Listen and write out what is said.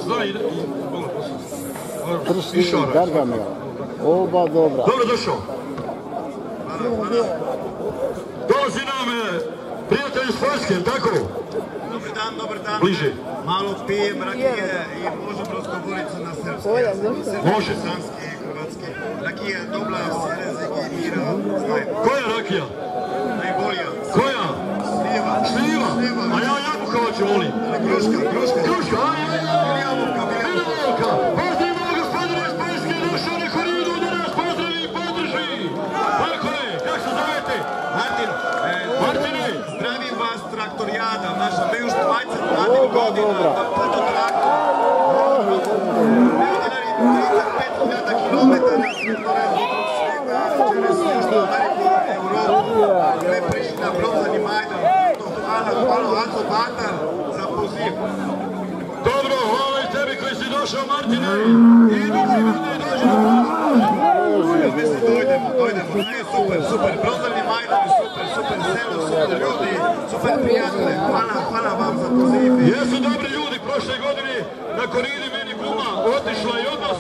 zna i Pršti Gargamel. Oba dobra. Dobro došao. Dolazi nam prijatelj iz Poljske, tako? Dobar dan. Bliže. Malo pijem rakije i možem razgovoriti na srpski. Može. Sanski i hrvatski. Rakija je dobra, sjerezik i mira. Koja rakija? Najbolja. Koja? Šljiva. A ja jabukovaču volim. Gruška. Kruška, Miljavovka. Pozdravimo gospodina iz Poljske, došao na Koridu da nas pozdravi i podrži. Tako je, kako se zovete? Martine. Zdravim vas, traktorijada. Naša, me još 20 godina. Puno traktor. Neodinari 35.000 kilometara. Žele su Južnu Ameriku, Evropu. Sve prišli na Brozani Majdan. Hvala Aco Batar za poziv. Dobro, hvala i tebi koji si došao, Martine. I Dojdemo. Super. Brozani Majdan je super selo, super ljudi, super prijatelje. Hvala vam za poziv. Jesu dobri ljudi prošle godine na Koridi.